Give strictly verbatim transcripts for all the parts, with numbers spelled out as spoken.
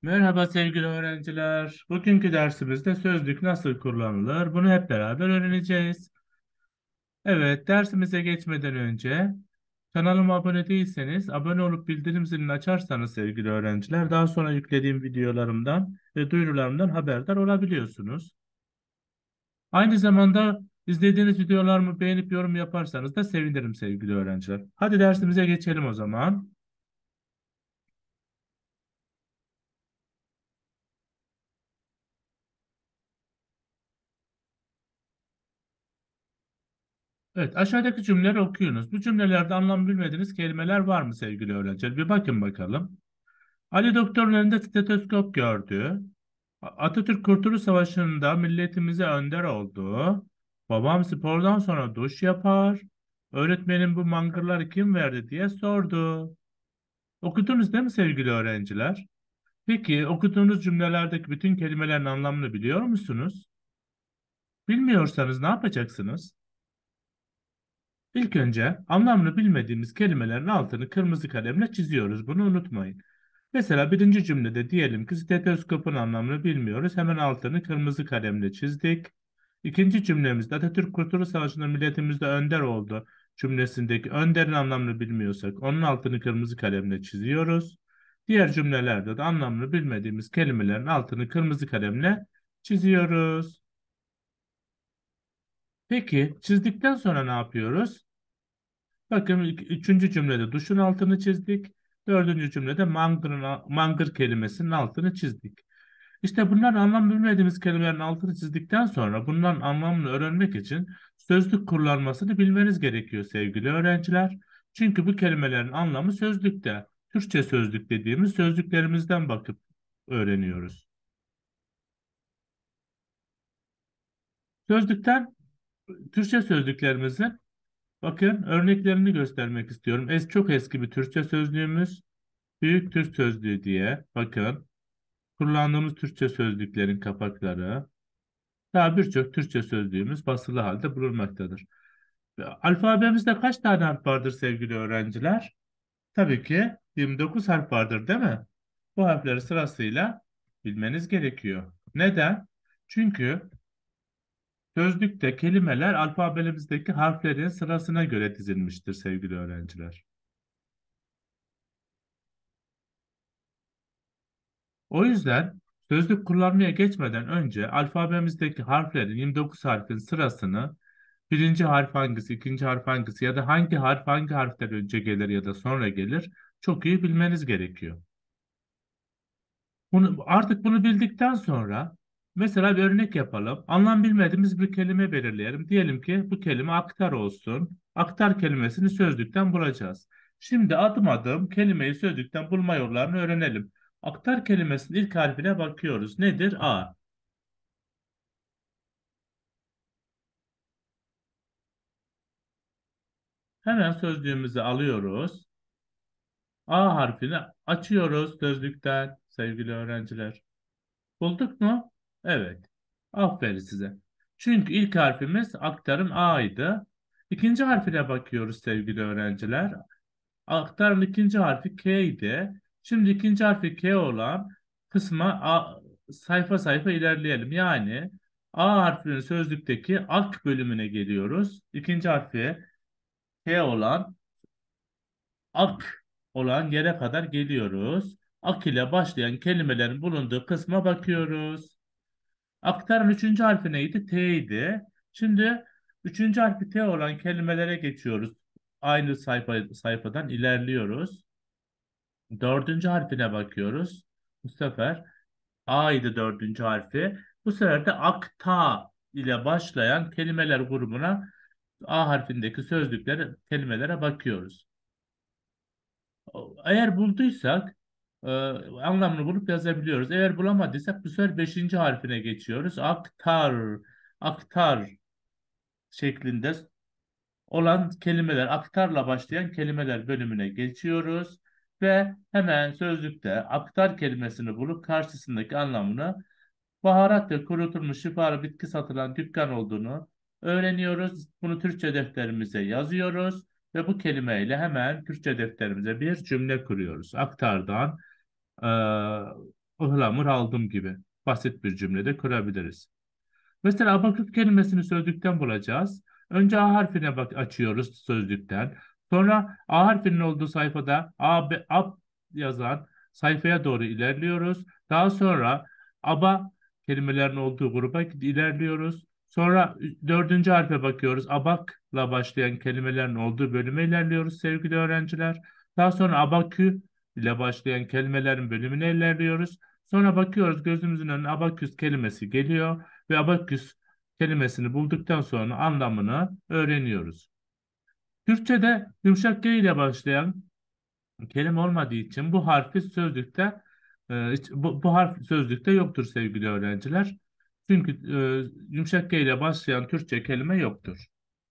Merhaba sevgili öğrenciler. Bugünkü dersimizde sözlük nasıl kullanılır? Bunu hep beraber öğreneceğiz. Evet, dersimize geçmeden önce kanalıma abone değilseniz abone olup bildirim zilini açarsanız sevgili öğrenciler daha sonra yüklediğim videolarımdan ve duyurularımdan haberdar olabiliyorsunuz. Aynı zamanda izlediğiniz videolarımı beğenip yorum yaparsanız da sevinirim sevgili öğrenciler. Hadi dersimize geçelim o zaman. Evet, aşağıdaki cümleleri okuyunuz. Bu cümlelerde anlam bilmediğiniz kelimeler var mı sevgili öğrenciler? Bir bakın bakalım. Ali doktorun elinde steteskop gördü. A- Atatürk Kurtuluş Savaşı'nda milletimize önder oldu. Babam spordan sonra duş yapar. Öğretmenim bu mangırları kim verdi diye sordu. Okudunuz değil mi sevgili öğrenciler? Peki okuduğunuz cümlelerdeki bütün kelimelerin anlamını biliyor musunuz? Bilmiyorsanız ne yapacaksınız? İlk önce anlamını bilmediğimiz kelimelerin altını kırmızı kalemle çiziyoruz. Bunu unutmayın. Mesela birinci cümlede diyelim ki steteskopun anlamını bilmiyoruz. Hemen altını kırmızı kalemle çizdik. İkinci cümlemizde Atatürk Kurtuluş Savaşı'nda milletimizde önder oldu cümlesindeki önderin anlamını bilmiyorsak onun altını kırmızı kalemle çiziyoruz. Diğer cümlelerde de anlamını bilmediğimiz kelimelerin altını kırmızı kalemle çiziyoruz. Peki çizdikten sonra ne yapıyoruz? Bakın ilk- üçüncü cümlede duşun altını çizdik. Dördüncü cümlede mangırın, mangır kelimesinin altını çizdik. İşte bunların anlam bilmediğimiz kelimelerin altını çizdikten sonra bunların anlamını öğrenmek için sözlük kullanmasını bilmeniz gerekiyor sevgili öğrenciler. Çünkü bu kelimelerin anlamı sözlükte. Türkçe sözlük dediğimiz sözlüklerimizden bakıp öğreniyoruz. Sözlükten Türkçe sözlüklerimizin bakın örneklerini göstermek istiyorum. Es çok eski bir Türkçe sözlüğümüz. Büyük Türk Sözlüğü diye bakın kullandığımız Türkçe sözlüklerin kapakları daha birçok Türkçe sözlüğümüz basılı halde bulunmaktadır. Alfabemizde kaç tane harf vardır sevgili öğrenciler? Tabii ki yirmi dokuz harf vardır değil mi? Bu harfleri sırasıyla bilmeniz gerekiyor. Neden? Çünkü sözlükte kelimeler alfabemizdeki harflerin sırasına göre dizilmiştir sevgili öğrenciler. O yüzden sözlük kullanmaya geçmeden önce alfabemizdeki harflerin yirmi dokuz harfin sırasını birinci harf hangisi, ikinci harf hangisi ya da hangi harf hangi harften önce gelir ya da sonra gelir çok iyi bilmeniz gerekiyor. Bunu, artık bunu bildikten sonra mesela bir örnek yapalım. Anlam bilmediğimiz bir kelime belirleyelim. Diyelim ki bu kelime aktar olsun. Aktar kelimesini sözlükten bulacağız. Şimdi adım adım kelimeyi sözlükten bulma yollarını öğrenelim. Aktar kelimesinin ilk harfine bakıyoruz. Nedir? A. Hemen sözlüğümüzü alıyoruz. A harfini açıyoruz sözlükten sevgili öğrenciler. Bulduk mu? Evet. Aferin size. Çünkü ilk harfimiz aktarın A'ydı. İkinci harfine bakıyoruz sevgili öğrenciler. Aktarın ikinci harfi K idi. Şimdi ikinci harfi K olan kısma A, sayfa sayfa ilerleyelim. Yani A harfinin sözlükteki ak bölümüne geliyoruz. İkinci harfi K olan ak olan yere kadar geliyoruz. Ak ile başlayan kelimelerin bulunduğu kısma bakıyoruz. Aktarın üçüncü harfi neydi? T idi. Şimdi üçüncü harfi T olan kelimelere geçiyoruz. Aynı sayfa, sayfadan ilerliyoruz. Dördüncü harfine bakıyoruz. Bu sefer A idi dördüncü harfi. Bu sefer de akta ile başlayan kelimeler grubuna A harfindeki sözlükleri, kelimelere bakıyoruz. Eğer bulduysak e, anlamını bulup yazabiliyoruz. Eğer bulamadıysak bu sefer beşinci harfine geçiyoruz. Aktar, aktar şeklinde olan kelimeler, aktarla başlayan kelimeler bölümüne geçiyoruz. Ve hemen sözlükte aktar kelimesini bulup karşısındaki anlamını baharat ve kurutulmuş şifalı bitki satılan dükkan olduğunu öğreniyoruz. Bunu Türkçe defterimize yazıyoruz ve bu kelimeyle hemen Türkçe defterimize bir cümle kuruyoruz. Aktardan ıhlamur aldım gibi basit bir cümlede kurabiliriz. Mesela abaküs kelimesini sözlükten bulacağız. Önce A harfine bak açıyoruz sözlükten. Sonra A harfinin olduğu sayfada A, B, A yazan sayfaya doğru ilerliyoruz. Daha sonra aba kelimelerin olduğu gruba ilerliyoruz. Sonra dördüncü harfe bakıyoruz. Abakla başlayan kelimelerin olduğu bölüme ilerliyoruz sevgili öğrenciler. Daha sonra abakü ile başlayan kelimelerin bölümüne ilerliyoruz. Sonra bakıyoruz gözümüzün önüne abaküs kelimesi geliyor ve abaküs kelimesini bulduktan sonra anlamını öğreniyoruz. Türkçe'de yumuşak G ile başlayan kelime olmadığı için bu harfi sözlükte e, hiç- bu, bu harf sözlükte yoktur sevgili öğrenciler. Çünkü e, yumuşak G ile başlayan Türkçe kelime yoktur.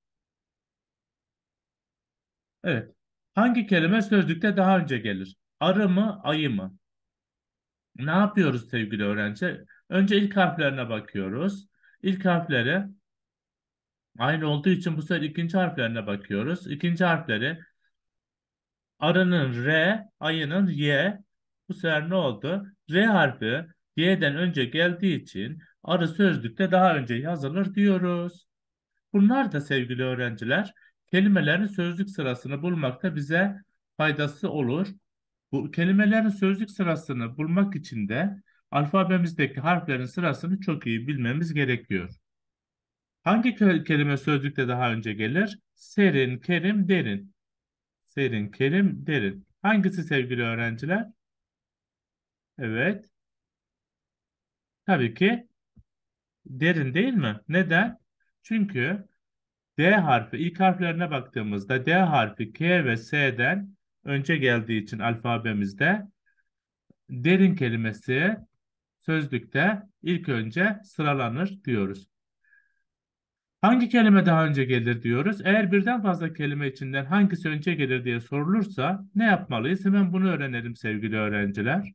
Evet. Hangi kelime sözlükte daha önce gelir? Arı mı, ayı mı? Ne yapıyoruz sevgili öğrenci? Önce ilk harflerine bakıyoruz. İlk harfleri aynı olduğu için bu sefer ikinci harflerine bakıyoruz. İkinci harfleri arının R, ayının Y. Bu sefer ne oldu? R harfi Y'den önce geldiği için arı sözlükte daha önce yazılır diyoruz. Bunlar da sevgili öğrenciler kelimelerin sözlük sırasını bulmakta bize faydası olur. Bu kelimelerin sözlük sırasını bulmak için de alfabemizdeki harflerin sırasını çok iyi bilmemiz gerekiyor. Hangi kö- kelime sözlükte daha önce gelir? Serin, kerim, derin. Serin, kerim, derin. Hangisi sevgili öğrenciler? Evet. Tabii ki derin değil mi? Neden? Çünkü D harfi ilk harflerine baktığımızda D harfi K ve S'den önce geldiği için alfabemizde derin kelimesi sözlükte ilk önce sıralanır diyoruz. Hangi kelime daha önce gelir diyoruz. Eğer birden fazla kelime içinden hangisi önce gelir diye sorulursa ne yapmalıyız? Hemen bunu öğrenelim sevgili öğrenciler.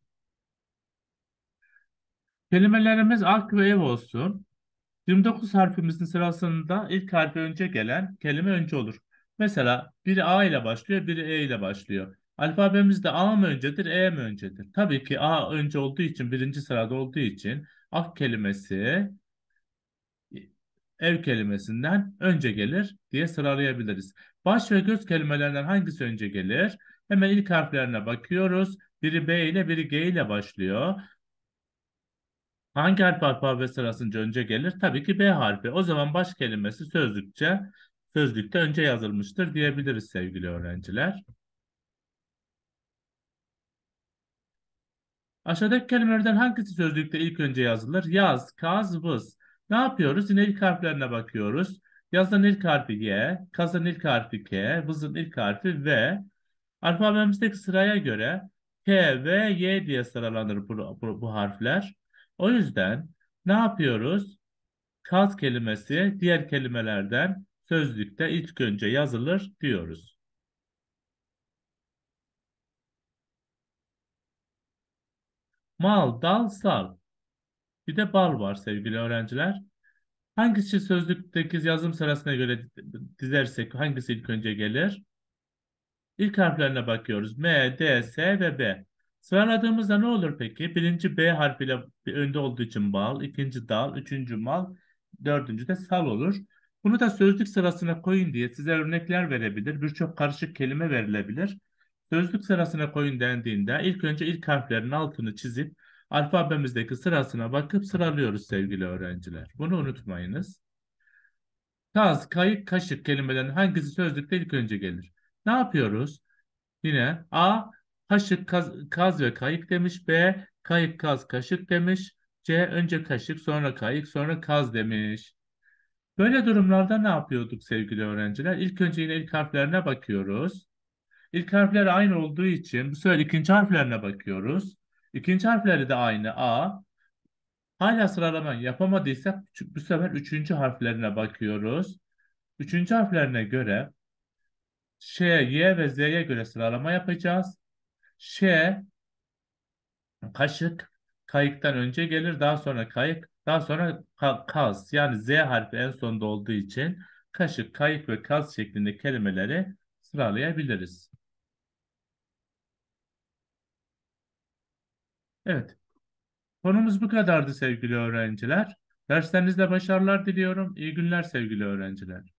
Kelimelerimiz ak ve ev olsun. yirmi dokuz harfimizin sırasında ilk harfi önce gelen kelime önce olur. Mesela biri A ile başlıyor, biri E ile başlıyor. Alfabemizde A mı öncedir, E mi öncedir? Tabii ki A önce olduğu için, birinci sırada olduğu için ak kelimesi ev kelimesinden önce gelir diye sıralayabiliriz. Baş ve göz kelimelerinden hangisi önce gelir? Hemen ilk harflerine bakıyoruz. Biri B ile, biri G ile başlıyor. Hangi harf alfabe sırasınca önce gelir? Tabii ki B harfi. O zaman baş kelimesi sözlükçe, sözlükte önce yazılmıştır diyebiliriz sevgili öğrenciler. Aşağıdaki kelimelerden hangisi sözlükte ilk önce yazılır? Yaz, kaz, vız. Ne yapıyoruz? Yine ilk harflerine bakıyoruz. Yazın ilk harfi Y, kazın ilk harfi K, vızın ilk harfi V. Alfabemizdeki sıraya göre K, V, Y diye sıralanır bu, bu, bu harfler. O yüzden ne yapıyoruz? Kaz kelimesi diğer kelimelerden sözlükte ilk önce yazılır diyoruz. Mal, dal, sal. Bir de bal var sevgili öğrenciler. Hangisi sözlükteki yazım sırasına göre dizersek hangisi ilk önce gelir? İlk harflerine bakıyoruz. M, D, S ve B. Sıraladığımızda ne olur peki? Birinci B harfiyle önde olduğu için bal, ikinci dal, üçüncü mal, dördüncü de sal olur. Bunu da sözlük sırasına koyun diye size örnekler verebilir. Birçok karışık kelime verilebilir. Sözlük sırasına koyun dendiğinde ilk önce ilk harflerin altını çizip alfabemizdeki sırasına bakıp sıralıyoruz sevgili öğrenciler. Bunu unutmayınız. Kaz, kayık, kaşık kelimelerin hangisi sözlükte ilk önce gelir? Ne yapıyoruz? Yine A kaşık, kaz, kaz ve kayık demiş. B kayık, kaz, kaşık demiş. C önce kaşık, sonra kayık, sonra kaz demiş. Böyle durumlarda ne yapıyorduk sevgili öğrenciler? İlk önce yine ilk harflerine bakıyoruz. İlk harfler aynı olduğu için bu sefer ikinci harflerine bakıyoruz. İkinci harfleri de aynı A. Hala sıralama yapamadıysak bu sefer üçüncü harflerine bakıyoruz. Üçüncü harflerine göre Ş, Y ve Z'ye göre sıralama yapacağız. Ş, kaşık, kayıktan önce gelir, daha sonra kayık, daha sonra ka- kaz. Yani Z harfi en sonda olduğu için kaşık, kayık ve kaz şeklinde kelimeleri sıralayabiliriz. Evet. Konumuz bu kadardı sevgili öğrenciler. Derslerinizde başarılar diliyorum. İyi günler sevgili öğrenciler.